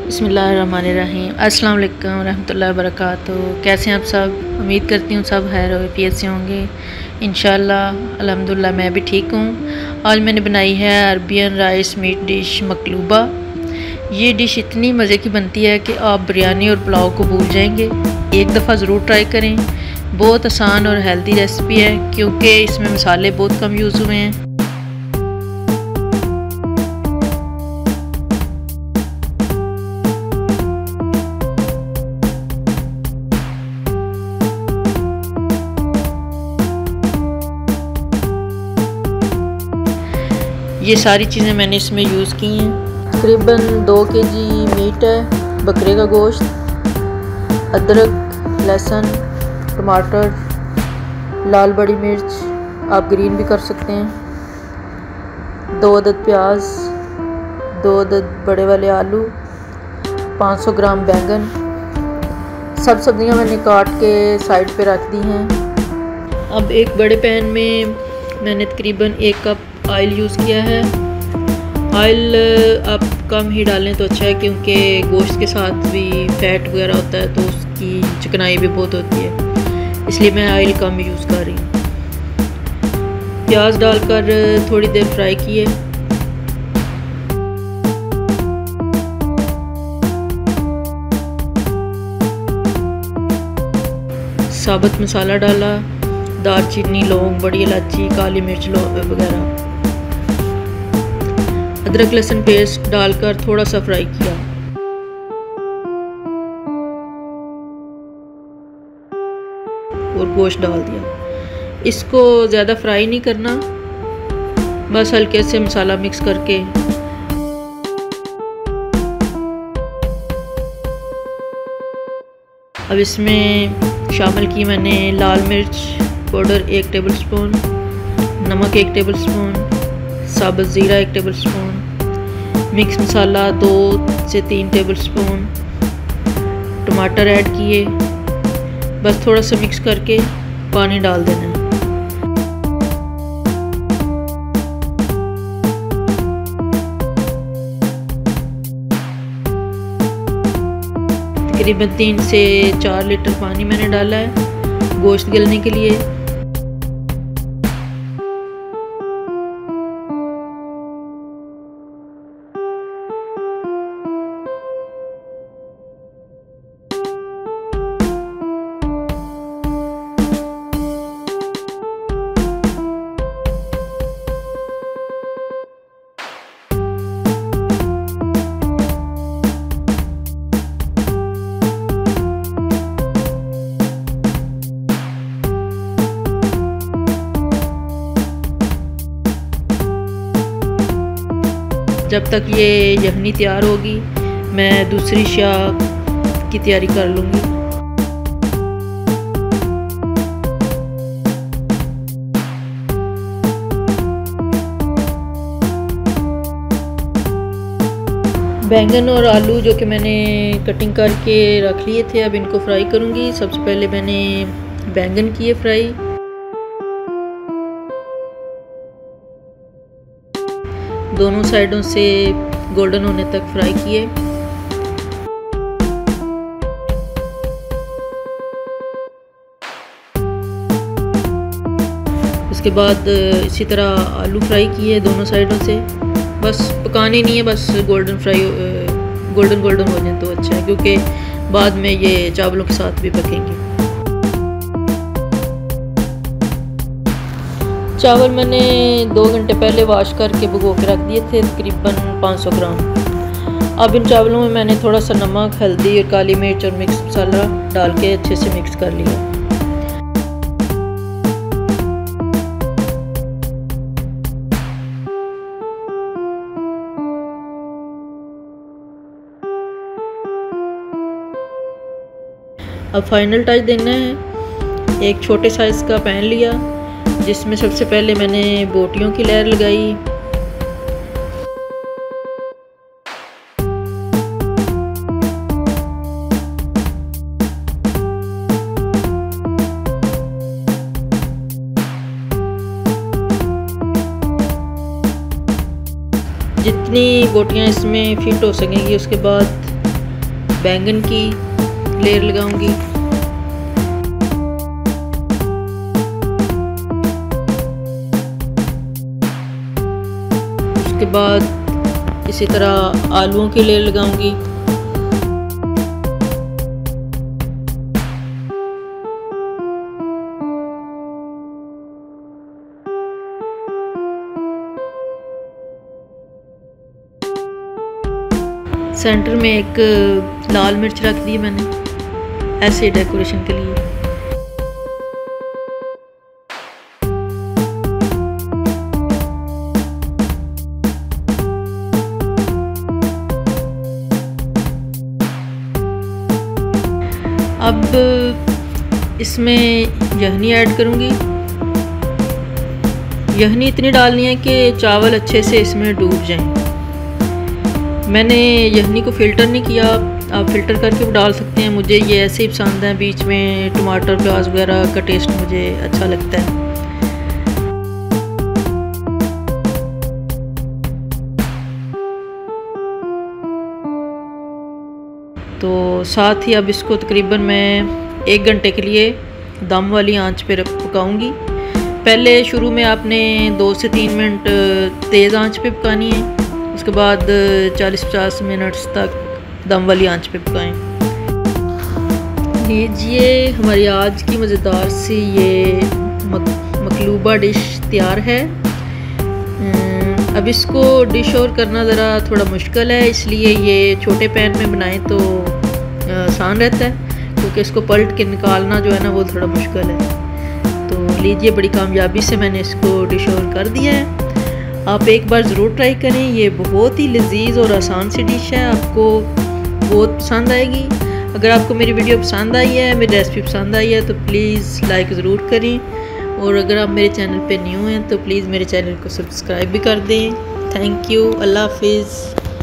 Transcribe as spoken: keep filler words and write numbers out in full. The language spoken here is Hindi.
बिस्मिल्लाहिर्रहमानिर्रहीम। अस्सलाम वालेकुम रहमतुल्लाहि व बरकातुहू। कैसे हैं आप सब? उम्मीद करती हूँ सब खैर वाफियत से होंगे इंशाअल्लाह। अल्हम्दुलिल्लाह मैं भी ठीक हूँ। आज मैंने बनाई है अरबियन राइस मीट डिश मकलूबा। ये डिश इतनी मज़े की बनती है कि आप बिरयानी और पुलाव को भूल जाएंगे। एक दफ़ा ज़रूर ट्राई करें। बहुत आसान और हेल्दी रेसिपी है क्योंकि इसमें मसाले बहुत कम यूज़ हुए हैं। ये सारी चीज़ें मैंने इसमें यूज़ की हैं। तकरीबन दो के जी मीट है, बकरे का गोश्त, अदरक, लहसुन, टमाटर, लाल बड़ी मिर्च, आप ग्रीन भी कर सकते हैं, दो अदद प्याज, दो अदद बड़े वाले आलू, पाँच सौ ग्राम बैंगन। सब सब्जियां मैंने काट के साइड पे रख दी हैं। अब एक बड़े पैन में मैंने तकरीबन एक कप ऑयल यूज़ किया है। ऑयल आप कम ही डालें तो अच्छा है क्योंकि गोश्त के साथ भी फैट वगैरह होता है तो उसकी चिकनाई भी बहुत होती है, इसलिए मैं ऑयल कम यूज़ कर रही हूँ। प्याज डालकर थोड़ी देर फ्राई किए। साबुत मसाला डाला, दालचीनी, लौंग, बड़ी इलायची, काली मिर्च वगैरह। अदरक लहसुन पेस्ट डालकर थोड़ा सा फ्राई किया। और गोश्त डाल दिया। इसको ज़्यादा फ्राई नहीं करना, बस हल्के से मसाला मिक्स करके अब इसमें शामिल की मैंने लाल मिर्च पाउडर एक टेबलस्पून, नमक एक टेबलस्पून, साबुत ज़ीरा एक टेबलस्पून, मिक्स मसाला दो से तीन टेबलस्पून, टमाटर ऐड किए। बस थोड़ा सा मिक्स करके पानी डाल देना है। तकरीबन तीन से चार लीटर पानी मैंने डाला है गोश्त गलने के लिए। जब तक ये यखनी तैयार होगी मैं दूसरी शाह की तैयारी कर लूँगी। बैंगन और आलू जो कि मैंने कटिंग करके रख लिए थे, अब इनको फ्राई करूँगी। सबसे पहले मैंने बैंगन किए फ्राई। दोनों साइडों से गोल्डन होने तक फ्राई किए। उसके बाद इसी तरह आलू फ्राई किए दोनों साइडों से। बस पकाने नहीं है, बस गोल्डन फ्राई गोल्डन गोल्डन हो जाए तो अच्छा है क्योंकि बाद में ये चावलों के साथ भी पकेंगे। चावल मैंने दो घंटे पहले वॉश करके भिगो के रख दिए थे, तकरीबन पाँच सौ ग्राम। अब इन चावलों में मैंने थोड़ा सा नमक, हल्दी और काली मिर्च और मिक्स मसाला डाल के अच्छे से मिक्स कर लिया। अब फाइनल टच देना है। एक छोटे साइज़ का पैन लिया जिसमें सबसे पहले मैंने बोटियों की लेयर लगाई। जितनी बोटियाँ इसमें फिट हो सकेंगी उसके बाद बैंगन की लेयर लगाऊंगी। उसके बाद इसी तरह आलूओं की लेयर लगाऊंगी। सेंटर में एक लाल मिर्च रख दी मैंने ऐसे डेकोरेशन के लिए। अब इसमें यखनी ऐड करूँगी। यखनी इतनी डालनी है कि चावल अच्छे से इसमें डूब जाएं। मैंने यखनी को फ़िल्टर नहीं किया, आप फ़िल्टर करके भी डाल सकते हैं। मुझे ये ऐसे ही पसंद है, बीच में टमाटर प्याज वगैरह का टेस्ट मुझे अच्छा लगता है। तो साथ ही अब इसको तकरीबन मैं एक घंटे के लिए दम वाली आंच पे पकाऊंगी। पहले शुरू में आपने दो से तीन मिनट तेज़ आंच पे पकानी है, उसके बाद चालीस पचास मिनट्स तक दम वाली आंच पे पकाएं। लीजिए हमारी आज की मज़ेदार सी ये मक, मकलूबा डिश तैयार है। अब इसको डिश और करना ज़रा थोड़ा मुश्किल है, इसलिए ये छोटे पैन में बनाएं तो आसान रहता है, क्योंकि इसको पलट के निकालना जो है ना वो थोड़ा मुश्किल है। तो लीजिए बड़ी कामयाबी से मैंने इसको डिश और कर दिया है। आप एक बार ज़रूर ट्राई करें, ये बहुत ही लजीज और आसान सी डिश है, आपको बहुत पसंद आएगी। अगर आपको मेरी वीडियो पसंद आई है, मेरी रेसिपी पसंद आई है तो प्लीज़ लाइक ज़रूर करें, और अगर आप मेरे चैनल पे न्यू हैं तो प्लीज़ मेरे चैनल को सब्सक्राइब भी कर दें। थैंक यू, अल्लाह हाफिज़।